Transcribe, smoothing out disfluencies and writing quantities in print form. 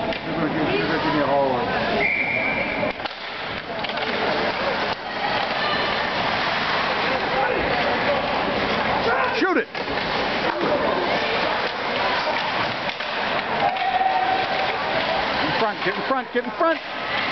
They're gonna give me a hole. Shoot it! In front, get in front, get in front!